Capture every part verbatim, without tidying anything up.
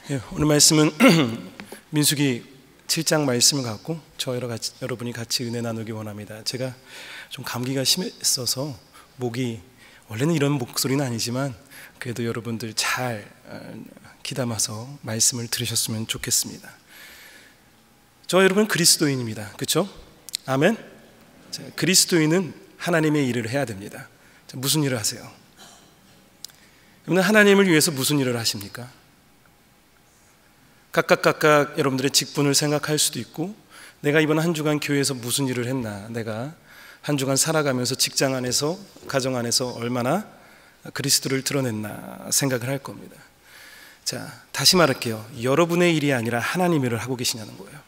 예, 오늘 말씀은 민수기 칠 장 말씀을 갖고 저 여러 가지, 여러분이 같이 은혜 나누기 원합니다. 제가 좀 감기가 심했어서 목이, 원래는 이런 목소리는 아니지만 그래도 여러분들 잘 귀담아서 말씀을 들으셨으면 좋겠습니다. 저 여러분 그리스도인입니다. 그렇죠? 아멘. 자, 그리스도인은 하나님의 일을 해야 됩니다. 자, 무슨 일을 하세요? 여러분 하나님을 위해서 무슨 일을 하십니까? 각각 각각 여러분들의 직분을 생각할 수도 있고, 내가 이번 한 주간 교회에서 무슨 일을 했나, 내가 한 주간 살아가면서 직장 안에서, 가정 안에서 얼마나 그리스도를 드러냈나 생각을 할 겁니다. 자, 다시 말할게요. 여러분의 일이 아니라 하나님 일을 하고 계시냐는 거예요.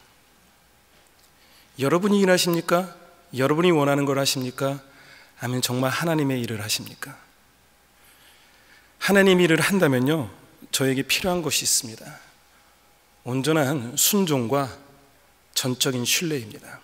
여러분이 일하십니까? 여러분이 원하는 걸 하십니까? 아니면 정말 하나님의 일을 하십니까? 하나님 일을 한다면요, 저에게 필요한 것이 있습니다. 온전한 순종과 전적인 신뢰입니다.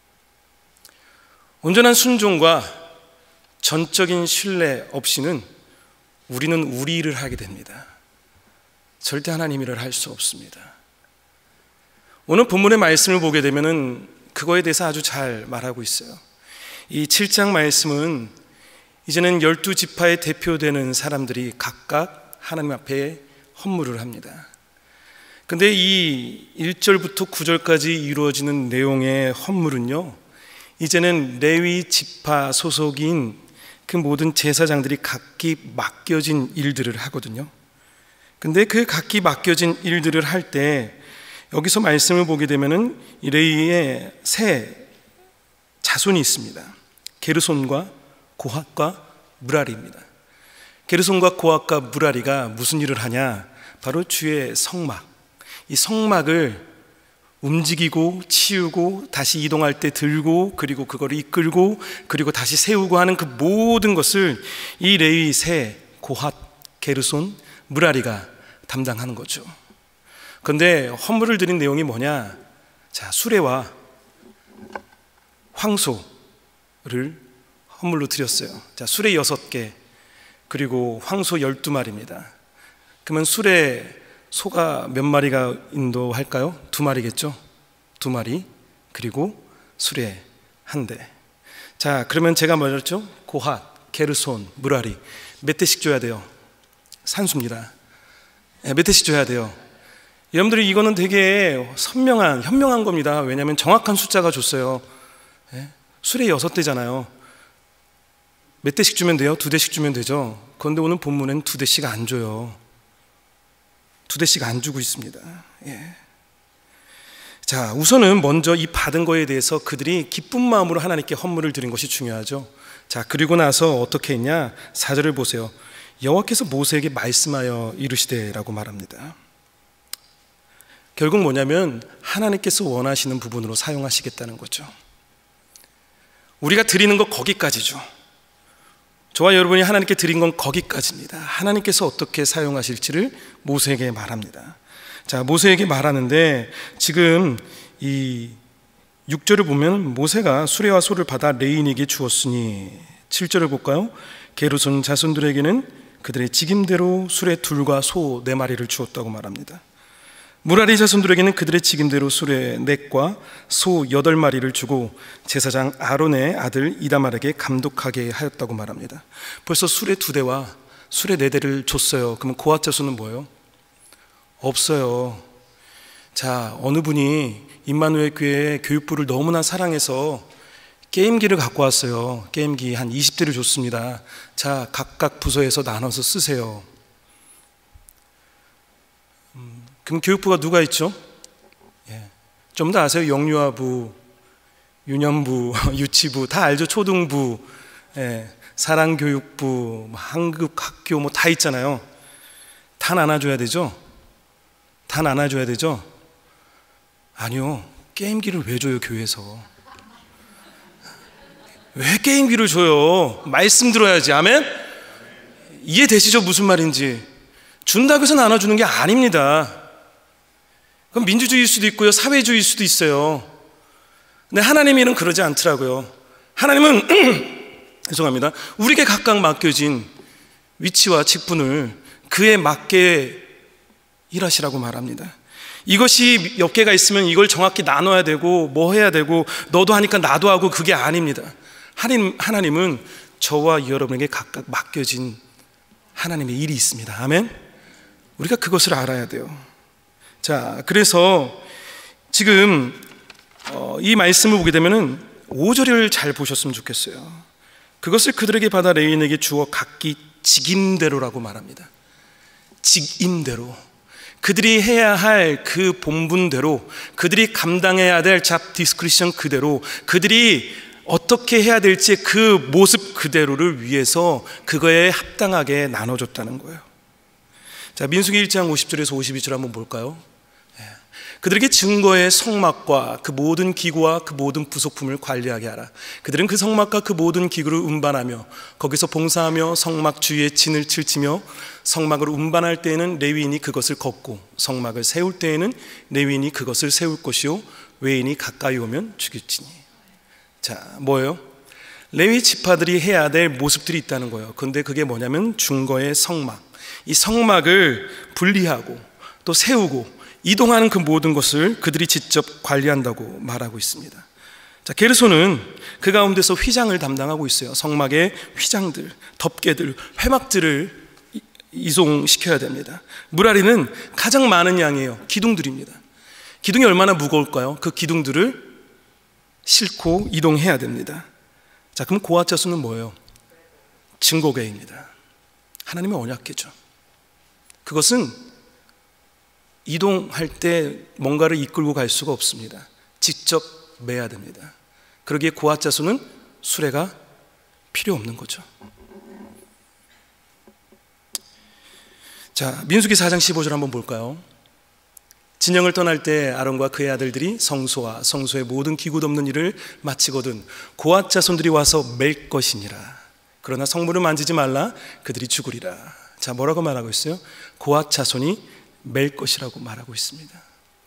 온전한 순종과 전적인 신뢰 없이는 우리는 우리 일을 하게 됩니다. 절대 하나님 일을 할 수 없습니다. 오늘 본문의 말씀을 보게 되면은 그거에 대해서 아주 잘 말하고 있어요. 이 칠 장 말씀은 이제는 열두 지파에 대표되는 사람들이 각각 하나님 앞에 헌물을 합니다. 근데 이 일 절부터 구 절까지 이루어지는 내용의 헌물은요, 이제는 레위 지파 소속인 그 모든 제사장들이 각기 맡겨진 일들을 하거든요. 근데 그 각기 맡겨진 일들을 할 때 여기서 말씀을 보게 되면은 레위의 세 자손이 있습니다. 게르손과 고핫과 므라리입니다. 게르손과 고핫과 므라리가 무슨 일을 하냐? 바로 주의 성막, 이 성막을 움직이고 치우고 다시 이동할 때 들고, 그리고 그거를 이끌고, 그리고 다시 세우고 하는 그 모든 것을 이 레위 세 고핫, 게르손, 므라리가 담당하는 거죠. 그런데 헌물을 드린 내용이 뭐냐? 자, 수레와 황소를 헌물로 드렸어요. 자, 수레 여섯 개, 그리고 황소 열두 마리입니다. 그러면 수레, 소가 몇 마리가 인도할까요? 두 마리겠죠? 두 마리, 그리고 수레 한 대. 자, 그러면 제가 말했죠? 고핫, 게르손, 므라리 몇 대씩 줘야 돼요? 산수입니다. 네, 몇 대씩 줘야 돼요? 여러분들이 이거는 되게 선명한, 현명한 겁니다. 왜냐하면 정확한 숫자가 줬어요. 네? 수레 여섯 대잖아요. 몇 대씩 주면 돼요? 두 대씩 주면 되죠? 그런데 오늘 본문엔 두 대씩 안 줘요. 두 대씩 안 주고 있습니다. 예. 자, 우선은 먼저 이 받은 거에 대해서 그들이 기쁜 마음으로 하나님께 헌물을 드린 것이 중요하죠. 자, 그리고 나서 어떻게 했냐? 사 절을 보세요. 여호와께서 모세에게 말씀하여 이르시되라고 말합니다. 결국 뭐냐면 하나님께서 원하시는 부분으로 사용하시겠다는 거죠. 우리가 드리는 거 거기까지죠. 저와 여러분이 하나님께 드린 건 거기까지입니다. 하나님께서 어떻게 사용하실지를 모세에게 말합니다. 자, 모세에게 말하는데 지금 이 육 절을 보면 모세가 수레와 소를 받아 레인에게 주었으니, 칠 절을 볼까요? 게르손 자손들에게는 그들의 직임대로 수레 둘과 소 네 마리를 주었다고 말합니다. 므라리 자손들에게는 그들의 직임대로 수레 넷과 소 여덟 마리를 주고 제사장 아론의 아들 이다말에게 감독하게 하였다고 말합니다. 벌써 수레 두 대와 수레 네 대를 줬어요. 그러면 고핫 자손은 뭐예요? 없어요. 자, 어느 분이 임마누엘 교회 교육부를 너무나 사랑해서 게임기를 갖고 왔어요. 게임기 한 이십 대를 줬습니다. 자, 각각 부서에서 나눠서 쓰세요. 그럼 교육부가 누가 있죠? 예. 좀 더 아세요? 영유아부, 유년부, 유치부 다 알죠? 초등부, 예. 사랑교육부, 한국학교 뭐 다 있잖아요. 다 나눠줘야 되죠? 다 나눠줘야 되죠? 아니요. 게임기를 왜 줘요, 교회에서? 왜 게임기를 줘요? 말씀 들어야지. 아멘? 이해되시죠? 무슨 말인지. 준다고 해서 나눠주는 게 아닙니다. 그럼 민주주의일 수도 있고요, 사회주의일 수도 있어요. 근데 하나님의 일은 그러지 않더라고요. 하나님은 죄송합니다. 우리에게 각각 맡겨진 위치와 직분을 그에 맞게 일하시라고 말합니다. 이것이 몇 개가 있으면 이걸 정확히 나눠야 되고 뭐 해야 되고 너도 하니까 나도 하고, 그게 아닙니다. 하나님, 하나님은 저와 여러분에게 각각 맡겨진 하나님의 일이 있습니다. 아멘. 우리가 그것을 알아야 돼요. 자, 그래서 지금 어, 이 말씀을 보게 되면은 오 절을 잘 보셨으면 좋겠어요. 그것을 그들에게 받아 레위인에게 주어 각기 직임대로라고 말합니다. 직임대로, 그들이 해야 할 그 본분대로, 그들이 감당해야 될 잡 디스크리션 그대로, 그들이 어떻게 해야 될지 그 모습 그대로를 위해서 그거에 합당하게 나눠줬다는 거예요. 자, 민수기 일 장 오십 절에서 오십이 절 한번 볼까요? 그들에게 증거의 성막과 그 모든 기구와 그 모든 부속품을 관리하게 하라. 그들은 그 성막과 그 모든 기구를 운반하며 거기서 봉사하며 성막 주위에 진을 칠치며, 성막을 운반할 때에는 레위인이 그것을 걷고 성막을 세울 때에는 레위인이 그것을 세울 것이요 외인이 가까이 오면 죽일지니. 자, 뭐예요? 레위 지파들이 해야 될 모습들이 있다는 거예요. 근데 그게 뭐냐면 증거의 성막, 이 성막을 분리하고 또 세우고 이동하는 그 모든 것을 그들이 직접 관리한다고 말하고 있습니다. 자, 게르손은 그 가운데서 휘장을 담당하고 있어요. 성막의 휘장들, 덮개들, 회막들을 이송시켜야 됩니다. 무라리는 가장 많은 양이에요. 기둥들입니다. 기둥이 얼마나 무거울까요? 그 기둥들을 싣고 이동해야 됩니다. 자, 그럼 고핫 자손은 뭐예요? 증거궤입니다. 하나님의 언약궤죠. 그것은 이동할 때 뭔가를 이끌고 갈 수가 없습니다. 직접 매야 됩니다. 그러기에 고핫 자손은 수레가 필요 없는 거죠. 자, 민수기 사 장 십오 절 한번 볼까요? 진영을 떠날 때 아론과 그의 아들들이 성소와 성소의 모든 기구 덮는 일을 마치거든 고핫 자손들이 와서 맬 것이니라. 그러나 성물을 만지지 말라, 그들이 죽으리라. 자, 뭐라고 말하고 있어요? 고핫 자손이 맬 것이라고 말하고 있습니다.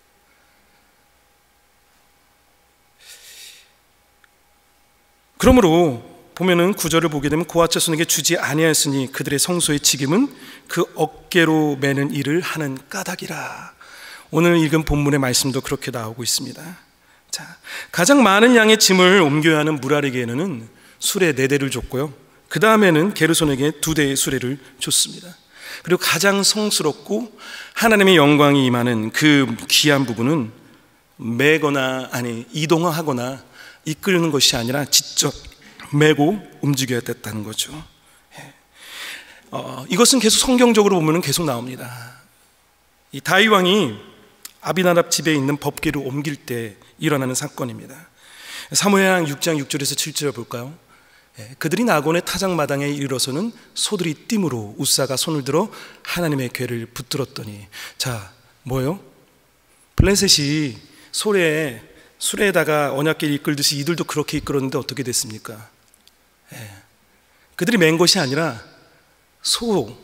그러므로 보면은 구 절을 보게 되면 고핫 자손에게 주지 아니하였으니 그들의 성소의 직임은 그 어깨로 매는 일을 하는 까닭이라. 오늘 읽은 본문의 말씀도 그렇게 나오고 있습니다. 자, 가장 많은 양의 짐을 옮겨야 하는 무라리에게는 수레 네 대를 줬고요, 그 다음에는 게르손에게 두 대의 수레를 줬습니다. 그리고 가장 성스럽고 하나님의 영광이 임하는 그 귀한 부분은 매거나 아니 이동하거나 이끌는 것이 아니라 직접 매고 움직여야 됐다는 거죠. 어, 이것은 계속 성경적으로 보면 계속 나옵니다. 이 다윗 왕이 아비나답 집에 있는 법궤를 옮길 때 일어나는 사건입니다. 사무엘상 육 장 육 절에서 칠 절 볼까요? 그들이 나곤의 타작마당에 이르러서는 소들이 띠므로 우사가 손을 들어 하나님의 궤를 붙들었더니. 자, 뭐예요? 블레셋이 소래, 수레에다가 언약궤를 이끌듯이 이들도 그렇게 이끌었는데 어떻게 됐습니까? 예. 그들이 맨 것이 아니라 소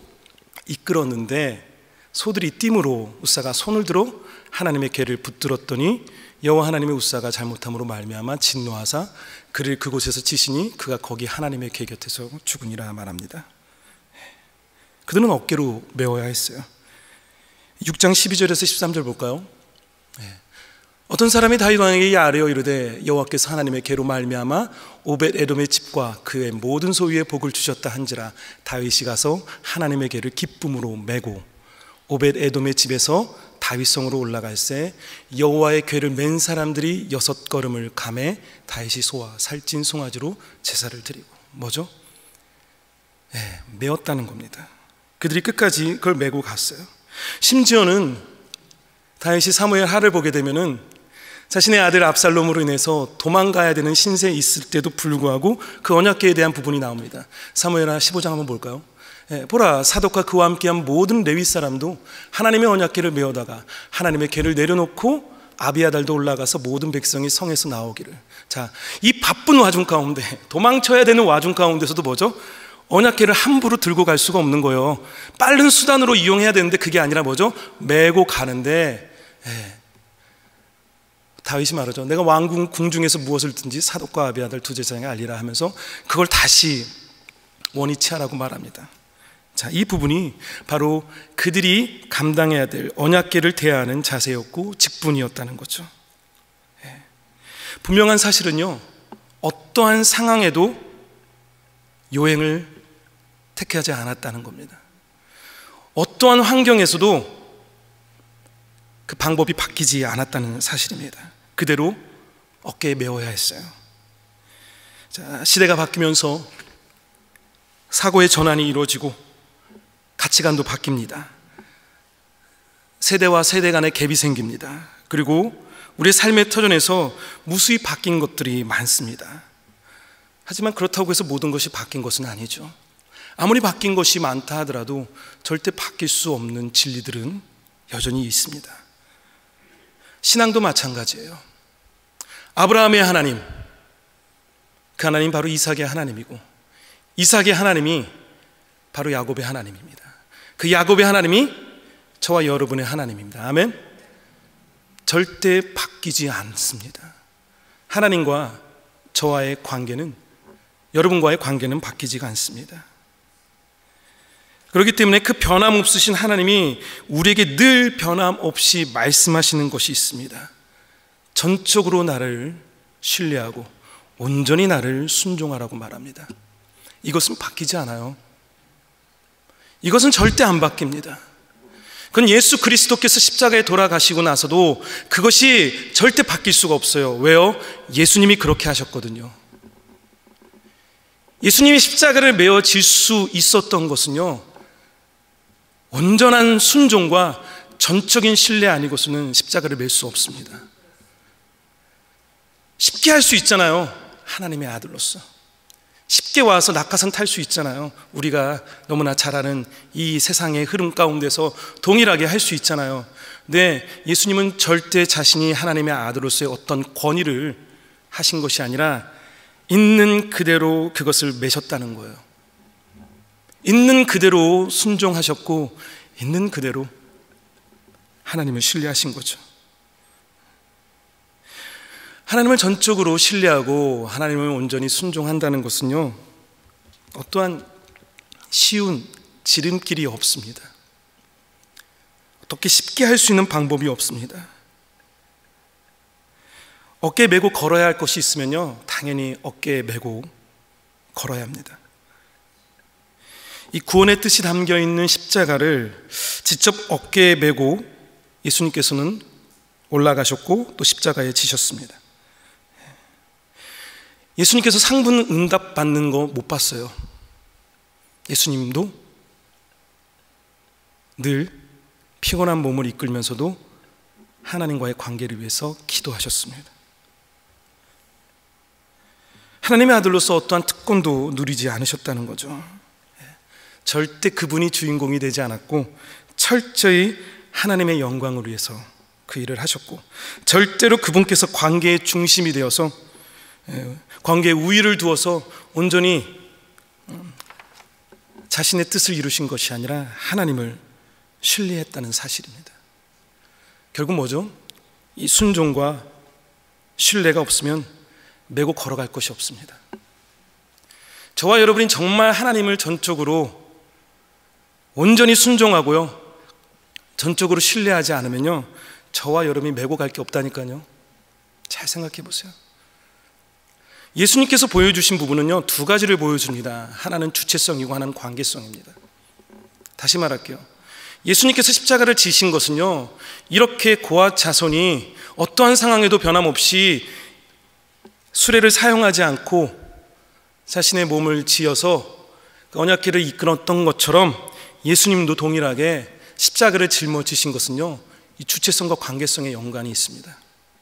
이끌었는데 소들이 띠므로 우사가 손을 들어 하나님의 궤를 붙들었더니 여호와 하나님의 우사가 잘못함으로 말미암아 진노하사 그를 그곳에서 치시니 그가 거기 하나님의 궤 곁에서 죽으니라 말합니다. 그들은 어깨로 메어야 했어요. 육 장 십이 절에서 십삼 절 볼까요? 어떤 사람이 다윗 왕에게 아뢰어 이르되 여호와께서 하나님의 궤로 말미암아 오벳 에돔의 집과 그의 모든 소유에 복을 주셨다 한지라. 다윗이 가서 하나님의 궤를 기쁨으로 메고 오벳 에돔의 집에서 다윗성으로 올라갈새 여호와의 궤를 맨 사람들이 여섯 걸음을 감해 다윗이 소와 살찐 송아지로 제사를 드리고. 뭐죠? 네, 메었다는 겁니다. 그들이 끝까지 그걸 메고 갔어요. 심지어는 다윗이 사무엘 하를 보게 되면은 자신의 아들 압살롬으로 인해서 도망가야 되는 신세에 있을 때도 불구하고 그 언약궤에 대한 부분이 나옵니다. 사무엘하 십오 장 한번 볼까요? 예, 보라, 사독과 그와 함께한 모든 레위 사람도 하나님의 언약궤를 메어다가 하나님의 궤를 내려놓고 아비아달도 올라가서 모든 백성이 성에서 나오기를. 자, 이 바쁜 와중 가운데, 도망쳐야 되는 와중 가운데서도 뭐죠? 언약궤를 함부로 들고 갈 수가 없는 거예요. 빠른 수단으로 이용해야 되는데 그게 아니라 뭐죠? 메고 가는데, 예, 다윗이 말하죠. 내가 왕궁 궁중에서 무엇을 든지 사독과 아비아달 두 제사장에 알리라 하면서 그걸 다시 원위치 하라고 말합니다. 자, 이 부분이 바로 그들이 감당해야 될 언약궤를 대하는 자세였고 직분이었다는 거죠. 예. 분명한 사실은요, 어떠한 상황에도 요행을 택하지 않았다는 겁니다. 어떠한 환경에서도 그 방법이 바뀌지 않았다는 사실입니다. 그대로 어깨에 메어야 했어요. 자, 시대가 바뀌면서 사고의 전환이 이루어지고 가치관도 바뀝니다. 세대와 세대 간의 갭이 생깁니다. 그리고 우리의 삶의 터전에서 무수히 바뀐 것들이 많습니다. 하지만 그렇다고 해서 모든 것이 바뀐 것은 아니죠. 아무리 바뀐 것이 많다 하더라도 절대 바뀔 수 없는 진리들은 여전히 있습니다. 신앙도 마찬가지예요. 아브라함의 하나님, 그 하나님 바로 이삭의 하나님이고, 이삭의 하나님이 바로 야곱의 하나님입니다. 그 야곱의 하나님이 저와 여러분의 하나님입니다. 아멘. 절대 바뀌지 않습니다. 하나님과 저와의 관계는, 여러분과의 관계는 바뀌지가 않습니다. 그렇기 때문에 그 변함없으신 하나님이 우리에게 늘 변함없이 말씀하시는 것이 있습니다. 전적으로 나를 신뢰하고 온전히 나를 순종하라고 말합니다. 이것은 바뀌지 않아요. 이것은 절대 안 바뀝니다. 그건 예수 그리스도께서 십자가에 돌아가시고 나서도 그것이 절대 바뀔 수가 없어요. 왜요? 예수님이 그렇게 하셨거든요. 예수님이 십자가를 메어 질 수 있었던 것은요, 온전한 순종과 전적인 신뢰 아니고서는 십자가를 맬 수 없습니다. 쉽게 할 수 있잖아요. 하나님의 아들로서 쉽게 와서 낙하산 탈 수 있잖아요. 우리가 너무나 잘 아는 이 세상의 흐름 가운데서 동일하게 할 수 있잖아요. 근데 예수님은 절대 자신이 하나님의 아들로서의 어떤 권위를 하신 것이 아니라 있는 그대로 그것을 메셨다는 거예요. 있는 그대로 순종하셨고 있는 그대로 하나님을 신뢰하신 거죠. 하나님을 전적으로 신뢰하고 하나님을 온전히 순종한다는 것은요, 어떠한 쉬운 지름길이 없습니다. 어떻게 쉽게 할 수 있는 방법이 없습니다. 어깨에 메고 걸어야 할 것이 있으면요, 당연히 어깨에 메고 걸어야 합니다. 이 구원의 뜻이 담겨있는 십자가를 직접 어깨에 메고 예수님께서는 올라가셨고 또 십자가에 지셨습니다. 예수님께서 상분 응답 받는 거 못 봤어요. 예수님도 늘 피곤한 몸을 이끌면서도 하나님과의 관계를 위해서 기도하셨습니다. 하나님의 아들로서 어떠한 특권도 누리지 않으셨다는 거죠. 절대 그분이 주인공이 되지 않았고 철저히 하나님의 영광을 위해서 그 일을 하셨고, 절대로 그분께서 관계의 중심이 되어서 관계의 우위를 두어서 온전히 자신의 뜻을 이루신 것이 아니라 하나님을 신뢰했다는 사실입니다. 결국 뭐죠? 이 순종과 신뢰가 없으면 메고 걸어갈 것이 없습니다. 저와 여러분이 정말 하나님을 전적으로 온전히 순종하고요, 전적으로 신뢰하지 않으면요, 저와 여러분이 메고 갈 게 없다니까요. 잘 생각해 보세요. 예수님께서 보여주신 부분은요, 두 가지를 보여줍니다. 하나는 주체성이고 하나는 관계성입니다. 다시 말할게요. 예수님께서 십자가를 지신 것은요, 이렇게 고아 자손이 어떠한 상황에도 변함없이 수레를 사용하지 않고 자신의 몸을 지어서 언약궤를 이끌었던 것처럼 예수님도 동일하게 십자가를 짊어지신 것은요, 이 주체성과 관계성에 연관이 있습니다.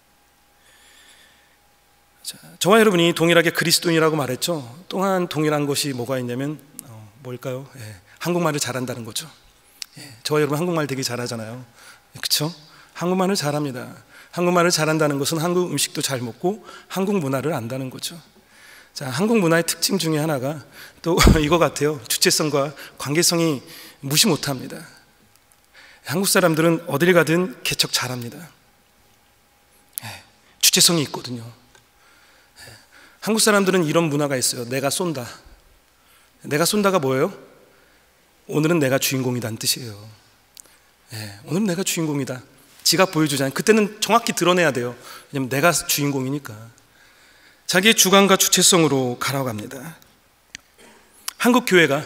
자, 저와 여러분이 동일하게 그리스도인이라고 말했죠. 또한 동일한 것이 뭐가 있냐면 어, 뭘까요? 예, 한국말을 잘한다는 거죠. 예, 저와 여러분 한국말 되게 잘하잖아요. 그렇죠? 한국말을 잘합니다. 한국말을 잘한다는 것은 한국 음식도 잘 먹고 한국 문화를 안다는 거죠. 자, 한국 문화의 특징 중에 하나가 또 이거 같아요. 주체성과 관계성이 무시 못합니다. 한국 사람들은 어딜 가든 개척 잘합니다. 예, 주체성이 있거든요. 예, 한국 사람들은 이런 문화가 있어요. 내가 쏜다. 내가 쏜다가 뭐예요? 오늘은 내가 주인공이다는 뜻이에요. 예, 오늘은 내가 주인공이다. 지각 보여주잖아요. 그때는 정확히 드러내야 돼요. 왜냐하면 내가 주인공이니까. 자기의 주관과 주체성으로 가라갑니다. 한국 교회가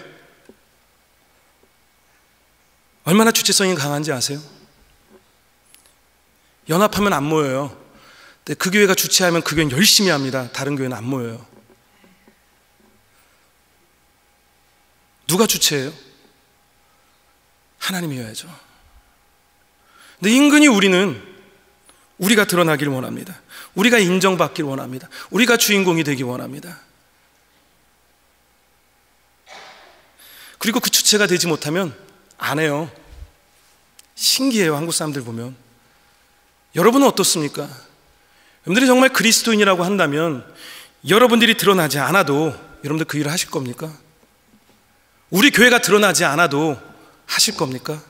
얼마나 주체성이 강한지 아세요? 연합하면 안 모여요. 근데 그 교회가 주체하면 그 교회는 열심히 합니다. 다른 교회는 안 모여요. 누가 주체예요? 하나님이어야죠. 근데 은근히 우리는 우리가 드러나기를 원합니다. 우리가 인정받기를 원합니다. 우리가 주인공이 되기 원합니다. 그리고 그 주체가 되지 못하면 안 해요. 신기해요. 한국 사람들 보면. 여러분은 어떻습니까? 여러분들이 정말 그리스도인이라고 한다면 여러분들이 드러나지 않아도 여러분들 그 일을 하실 겁니까? 우리 교회가 드러나지 않아도 하실 겁니까?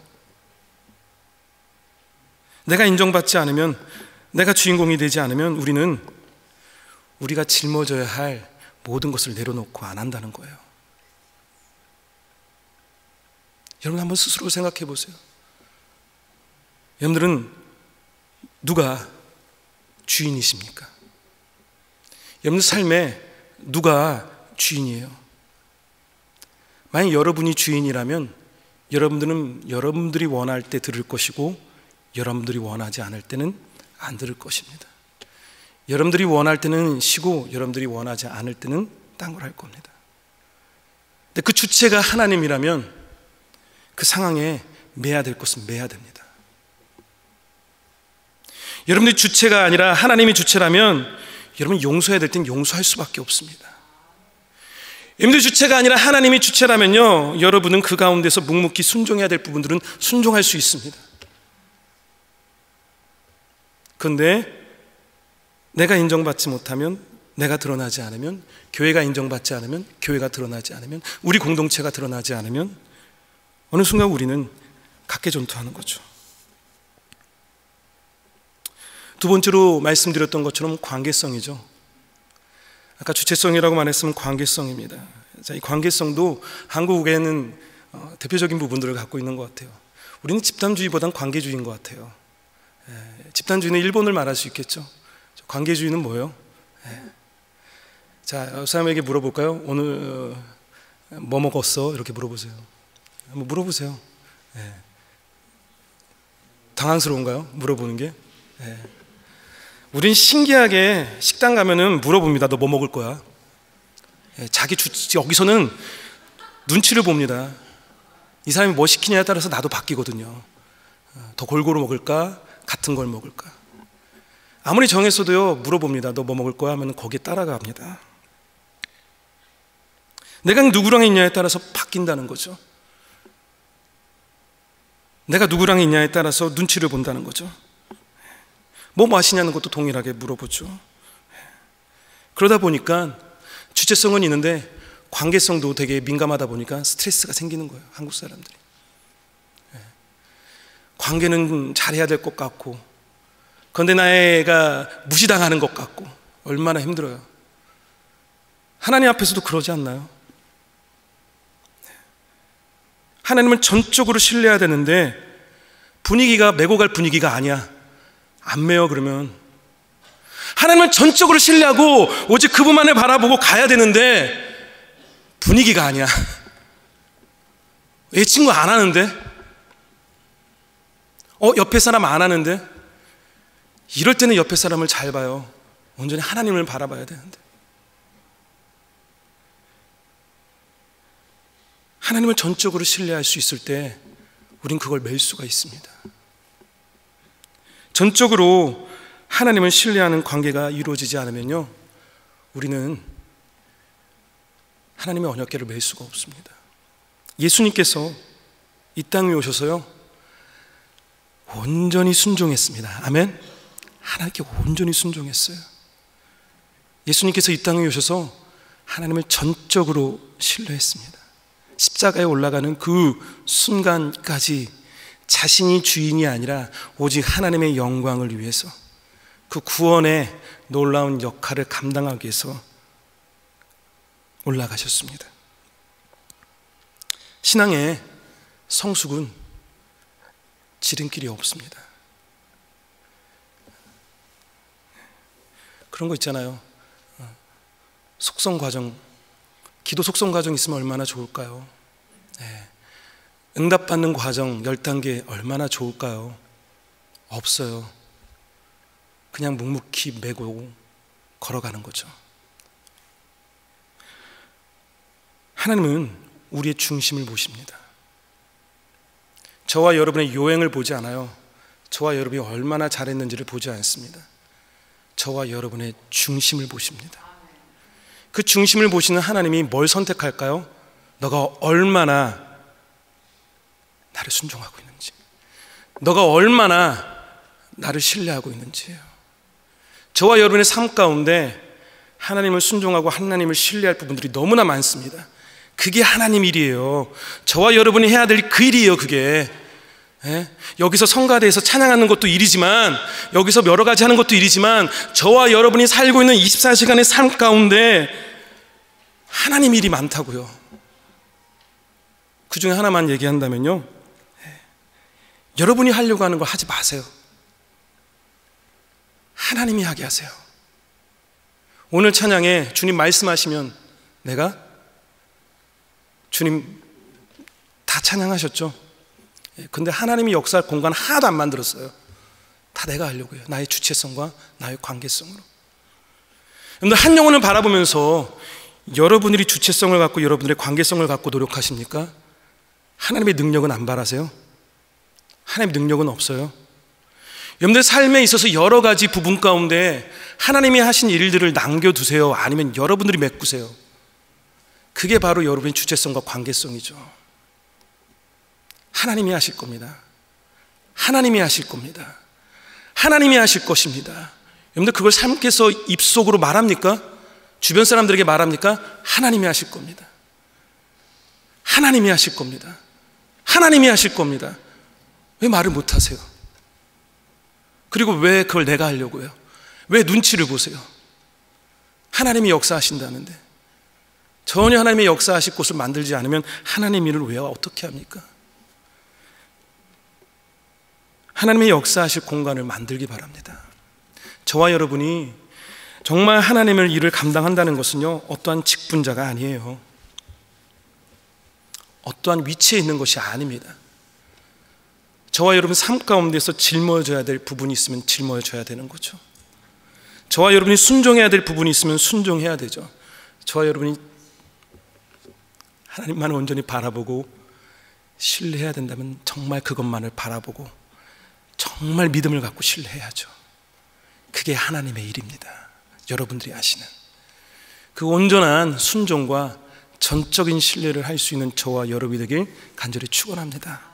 내가 인정받지 않으면, 내가 주인공이 되지 않으면 우리는 우리가 짊어져야 할 모든 것을 내려놓고 안 한다는 거예요. 여러분 한번 스스로 생각해 보세요. 여러분들은 누가 주인이십니까? 여러분들 삶에 누가 주인이에요? 만약 여러분이 주인이라면 여러분들은 여러분들이 원할 때 들을 것이고 여러분들이 원하지 않을 때는 안 들을 것입니다. 여러분들이 원할 때는 쉬고 여러분들이 원하지 않을 때는 딴 걸 할 겁니다. 근데 그 주체가 하나님이라면 그 상황에 매야 될 것은 매야 됩니다. 여러분들이 주체가 아니라 하나님이 주체라면 여러분 용서해야 될 땐 용서할 수밖에 없습니다. 여러분들 주체가 아니라 하나님이 주체라면요, 여러분은 그 가운데서 묵묵히 순종해야 될 부분들은 순종할 수 있습니다. 그런데 내가 인정받지 못하면, 내가 드러나지 않으면, 교회가 인정받지 않으면, 교회가 드러나지 않으면, 우리 공동체가 드러나지 않으면 어느 순간 우리는 각계존투하는 거죠. 두 번째로 말씀드렸던 것처럼 관계성이죠. 아까 주체성이라고 말했으면 관계성입니다. 자, 이 관계성도 한국에는 어, 대표적인 부분들을 갖고 있는 것 같아요. 우리는 집단주의보단 관계주의인 것 같아요. 예, 집단주의는 일본을 말할 수 있겠죠. 관계주의는 뭐예요? 예. 자, 사람에게 물어볼까요? 오늘 어, 뭐 먹었어? 이렇게 물어보세요. 한번 물어보세요. 예. 당황스러운가요? 물어보는 게? 예. 우린 신기하게 식당 가면은 물어봅니다. 너 뭐 먹을 거야? 예, 자기 주, 여기서는 눈치를 봅니다. 이 사람이 뭐 시키냐에 따라서 나도 바뀌거든요. 더 골고루 먹을까? 같은 걸 먹을까? 아무리 정했어도요, 물어봅니다. 너 뭐 먹을 거야? 하면 거기에 따라갑니다. 내가 누구랑 있냐에 따라서 바뀐다는 거죠. 내가 누구랑 있냐에 따라서 눈치를 본다는 거죠. 뭐 마시냐는 것도 동일하게 물어보죠. 그러다 보니까 주체성은 있는데 관계성도 되게 민감하다 보니까 스트레스가 생기는 거예요. 한국 사람들이. 관계는 잘해야 될 것 같고, 그런데 나애가 무시당하는 것 같고 얼마나 힘들어요. 하나님 앞에서도 그러지 않나요? 하나님을 전적으로 신뢰해야 되는데 분위기가 메고 갈 분위기가 아니야. 안 매요. 그러면 하나님을 전적으로 신뢰하고 오직 그분만을 바라보고 가야 되는데 분위기가 아니야. 애 친구 안 하는데, 어 옆에 사람 안 하는데, 이럴 때는 옆에 사람을 잘 봐요. 온전히 하나님을 바라봐야 되는데, 하나님을 전적으로 신뢰할 수 있을 때 우린 그걸 맬 수가 있습니다. 전적으로 하나님을 신뢰하는 관계가 이루어지지 않으면요, 우리는 하나님의 언약궤를 맬 수가 없습니다. 예수님께서 이 땅에 오셔서요, 온전히 순종했습니다. 아멘. 하나님께 온전히 순종했어요. 예수님께서 이 땅에 오셔서 하나님을 전적으로 신뢰했습니다. 십자가에 올라가는 그 순간까지 자신이 주인이 아니라 오직 하나님의 영광을 위해서, 그 구원의 놀라운 역할을 감당하기 위해서 올라가셨습니다. 신앙에 성숙은 지름길이 없습니다. 그런 거 있잖아요. 속성 과정, 기도 속성 과정 있으면 얼마나 좋을까요? 네. 응답받는 과정 열 단계 얼마나 좋을까요? 없어요. 그냥 묵묵히 메고 걸어가는 거죠. 하나님은 우리의 중심을 보십니다. 저와 여러분의 요행을 보지 않아요. 저와 여러분이 얼마나 잘했는지를 보지 않습니다. 저와 여러분의 중심을 보십니다. 그 중심을 보시는 하나님이 뭘 선택할까요? 너가 얼마나 나를 순종하고 있는지, 너가 얼마나 나를 신뢰하고 있는지예요. 저와 여러분의 삶 가운데 하나님을 순종하고 하나님을 신뢰할 부분들이 너무나 많습니다. 그게 하나님 일이에요. 저와 여러분이 해야 될 그 일이에요. 그게 예? 여기서 성가대에서 찬양하는 것도 일이지만, 여기서 여러 가지 하는 것도 일이지만, 저와 여러분이 살고 있는 이십사 시간의 삶 가운데 하나님 일이 많다고요. 그 중에 하나만 얘기한다면요, 예. 여러분이 하려고 하는 거 하지 마세요. 하나님이 하게 하세요. 오늘 찬양에 주님 말씀하시면 내가, 주님 다 찬양하셨죠? 근데 하나님이 역사할 공간 하나도 안 만들었어요. 다 내가 하려고 해요. 나의 주체성과 나의 관계성으로. 여러분들, 한 영혼을 바라보면서 여러분들이 주체성을 갖고 여러분들의 관계성을 갖고 노력하십니까? 하나님의 능력은 안 바라세요? 하나님의 능력은 없어요. 여러분들 삶에 있어서 여러 가지 부분 가운데 하나님이 하신 일들을 남겨두세요? 아니면 여러분들이 메꾸세요? 그게 바로 여러분의 주체성과 관계성이죠. 하나님이 하실 겁니다. 하나님이 하실 겁니다. 하나님이 하실 것입니다. 여러분들 그걸 삶께서 입속으로 말합니까? 주변 사람들에게 말합니까? 하나님이 하실 겁니다. 하나님이 하실 겁니다. 하나님이 하실 겁니다. 왜 말을 못하세요? 그리고 왜 그걸 내가 하려고 해요? 왜 눈치를 보세요? 하나님이 역사하신다는데. 전혀 하나님의 역사하실 곳을 만들지 않으면 하나님 일을 왜 어떻게 합니까? 하나님의 역사하실 공간을 만들기 바랍니다. 저와 여러분이 정말 하나님의 일을 감당한다는 것은요, 어떠한 직분자가 아니에요. 어떠한 위치에 있는 것이 아닙니다. 저와 여러분 삶 가운데서 짊어져야 될 부분이 있으면 짊어져야 되는 거죠. 저와 여러분이 순종해야 될 부분이 있으면 순종해야 되죠. 저와 여러분이 하나님만 온전히 바라보고 신뢰해야 된다면 정말 그것만을 바라보고 정말 믿음을 갖고 신뢰해야죠. 그게 하나님의 일입니다. 여러분들이 아시는 그 온전한 순종과 전적인 신뢰를 할 수 있는 저와 여러분이 되길 간절히 축원합니다.